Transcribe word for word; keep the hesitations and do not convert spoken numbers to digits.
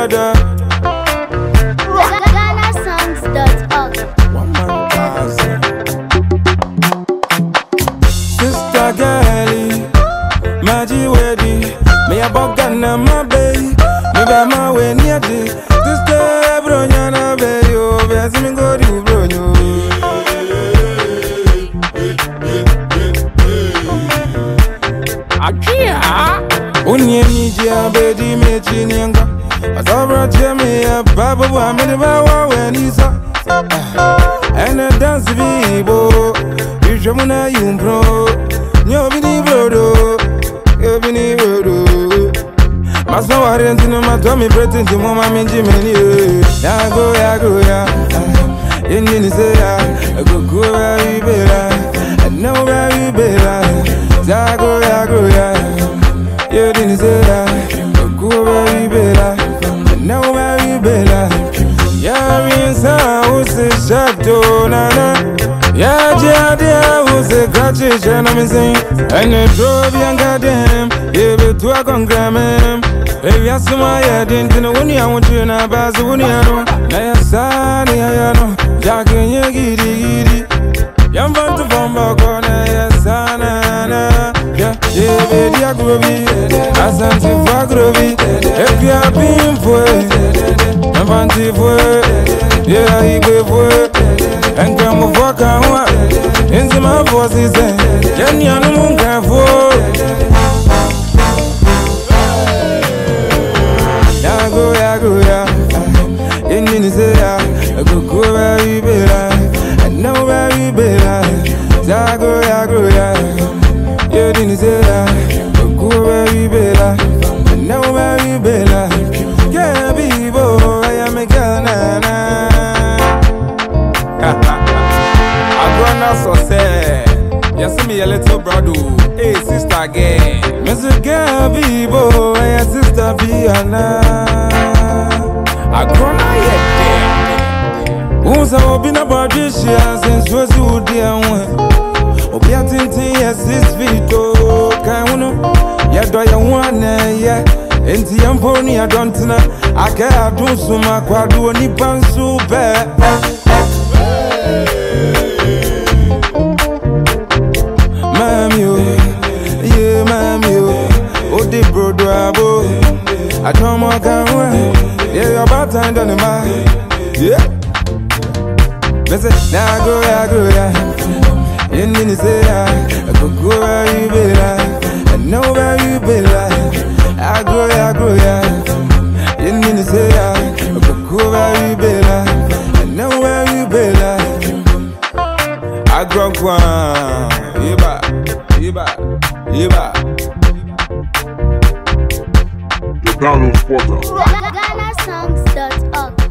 brother. Ghana songs dot org. One man thousand. Sister girlie, maadjoa. Me a bogana my baby. Me ba my way near this. Sister bro nyana be yo. Besi me go di bro yo. Akia. Unye mi jia be di me chinyenga. Asobra chemi ya babu wa me di ba wa we ni sa. And a dance bibo. You muna yumbro. Nyo bini bro do. Yo bini bro do. Maso warenti no matomi pretend to mama minji meni. Ya go ya go ya. Indi ni say ya. Go go ya ibera. No ya ibera. Ya go ya go ya. Yo dini say ya. Go go ya ibera. No ya ibera. Ya minsa use shadow na na. Ya jia who's a catchy channel missing. And a drove younger them. If it to a congram. If you see my head into the winnie, I want you in a bass. When you know, I saw I know. Jack and you giddy giddy. Young fun to form a corner. Yes, Anna. Yeah, yeah, baby, I grow it. I sent you for groovy. If you are being for it, I'm fancy for it. Yeah, he gave for it. And come for Kawa. In the my voices, and you know, for. Ya go ya go ya. In mini say ya. Go go where you be like. And know where you be like. Ya go ya go ya. You didn't say ya. Go go where you be like. And know where you be like. Yeah, be boy, I am a Ghana. I grown up so sad. You see me a little brother. Hey sister again. Mister Gabi boy, hey sister Biana. I grown up yet there. Who's a open about this year since was you dear one? Obi a tintin yes this video. Can you know? Ya do ya one yeah. Enti yamponi I don't know. I can't do so much. Kwadu ni bansu be. Yeah, mami, oh, the bro do abo. I come on, come on. Yeah, you're about time done in my. Yeah. Listen, now go, yeah, go, yeah. You need to say, I go, go, where you be like. I know where you be like. I go, yeah, go, yeah. You need to say, I go, go, where you be like. I know where you be like. I grow one. Iba, Iba, Iba. The Ghana Spotter. Ghana songs dot org.